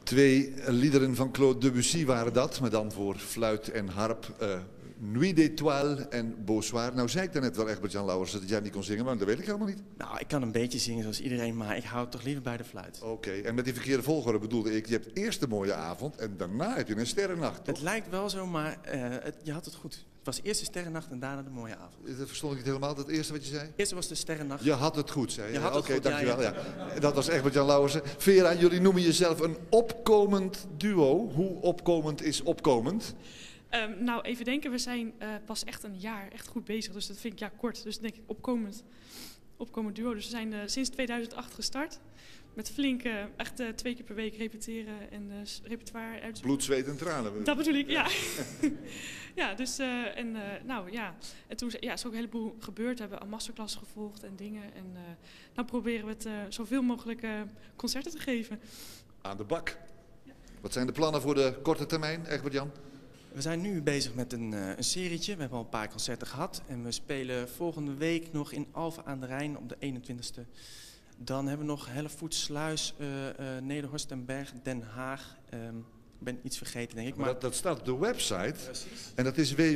Twee liederen van Claude Debussy waren dat, maar dan voor fluit en harp. Nuit d'étoiles en Beau Soir. Nou zei ik daarnet wel, Egbert-Jan Lauwersen, dat jij niet kon zingen, maar dat weet ik helemaal niet. Nou, ik kan een beetje zingen zoals iedereen, maar ik hou het toch liever bij de fluit. Oké, en met die verkeerde volgorde bedoelde ik, je hebt eerst een mooie avond en daarna heb je een sterrennacht, toch? Het lijkt wel zo, maar je had het goed. Het was eerst de sterrennacht en daarna de mooie avond. Dat verstond ik niet helemaal, dat eerste wat je zei? Eerst was de sterrennacht. Je had het goed, zei je. Oké, dankjewel. Ja. Dat was Egbert-Jan Lauwersen. Vera, jullie noemen jezelf een opkomend duo. Hoe opkomend is opkomend? Nou, even denken, we zijn pas echt een jaar echt goed bezig. Dus dat vind ik kort. Dus dan denk ik opkomend duo. Dus we zijn sinds 2008 gestart. Met flink, echt 2 keer per week repeteren en repertoire uitzoeken. Bloed, zweet en tranen. Dat bedoel ik, ja. Ja, dus, nou ja. En toen is ook een heleboel gebeurd. We hebben een masterclass gevolgd en dingen. En nou proberen we het zoveel mogelijk concerten te geven. Aan de bak. Wat zijn de plannen voor de korte termijn, Egbert-Jan? We zijn nu bezig met een serietje. We hebben al een paar concerten gehad. En we spelen volgende week nog in Alphen aan de Rijn op de 21ste. Dan hebben we nog Hellevoetsluis, Nederhorst en Berg, Den Haag. Ik ben iets vergeten, denk ik. Maar dat staat op de website. Precies. En dat is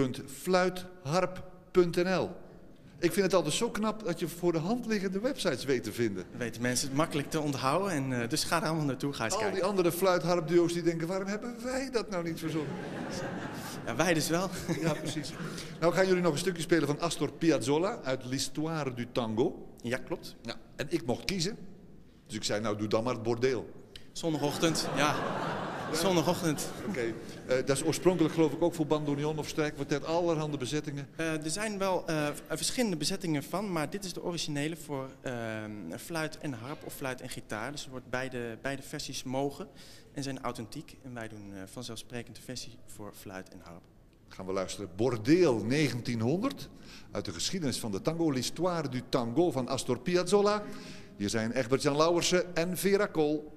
www.fluitharp.nl. Ik vind het altijd zo knap dat je voor de hand liggende websites weet te vinden. Dan weten mensen het makkelijk te onthouden. En, dus ga er allemaal naartoe, ga eens Al kijken. die andere fluitharpduo's die denken, waarom hebben wij dat nou niet verzonnen? Ja, wij dus wel. Ja, precies. Nou gaan jullie nog een stukje spelen van Astor Piazzolla uit L'Histoire du Tango. Ja, klopt. Ja, en ik mocht kiezen. Dus ik zei, nou doe dan maar het bordeel. Zondagochtend, ja. Zondagochtend. Oké. Dat is oorspronkelijk geloof ik ook voor bandoneon of strijkkwartet, allerhande bezettingen. Er zijn wel verschillende bezettingen van, maar dit is de originele voor fluit en harp of fluit en gitaar. Dus er wordt beide versies mogen en zijn authentiek. En wij doen vanzelfsprekend de versie voor fluit en harp. Gaan we luisteren. Bordeel 1900. Uit de geschiedenis van de tango. L'Histoire du Tango van Astor Piazzolla. Hier zijn Egbert-Jan Lauwersen en Vera Kool.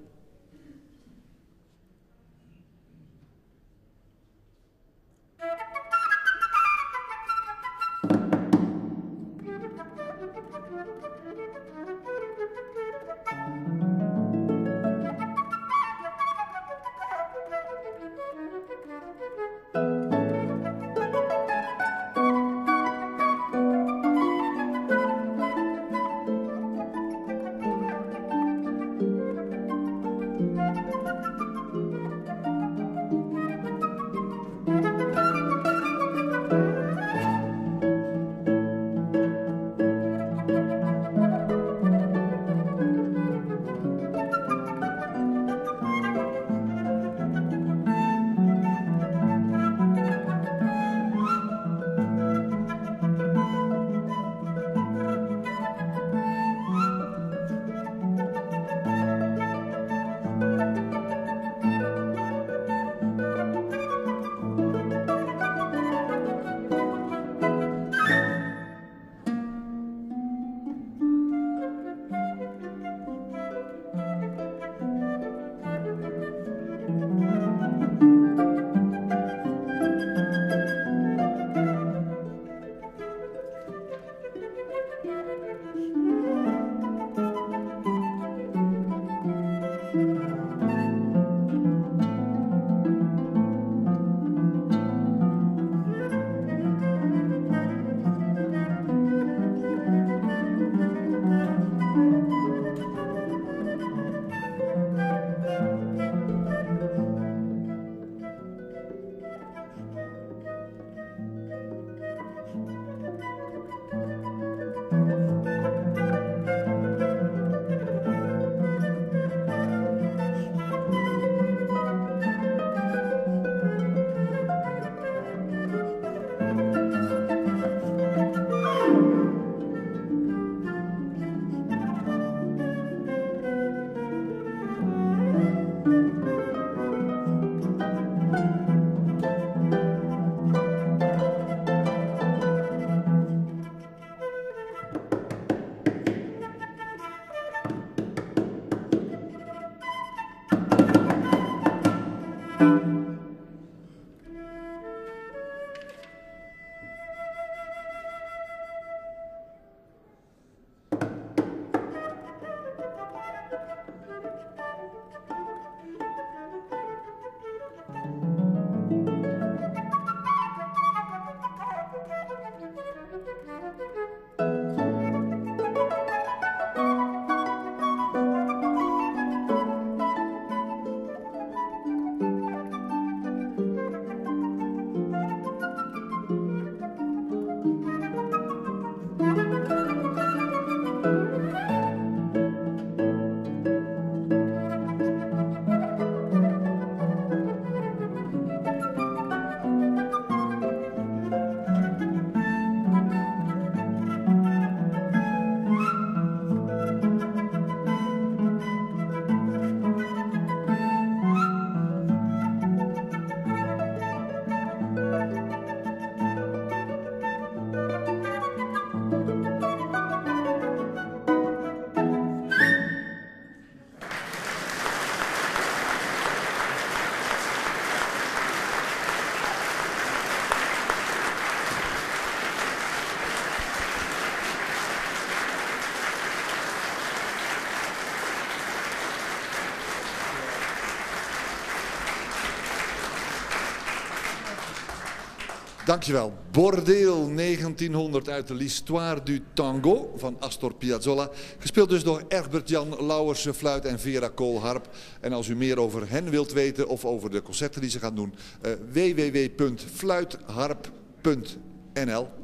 Dankjewel. Bordeel 1900 uit de L'Histoire du Tango van Astor Piazzolla. Gespeeld dus door Egbert-Jan Lauwersen, fluit en Vera Kool, harp. En als u meer over hen wilt weten of over de concerten die ze gaan doen, www.fluitharp.nl.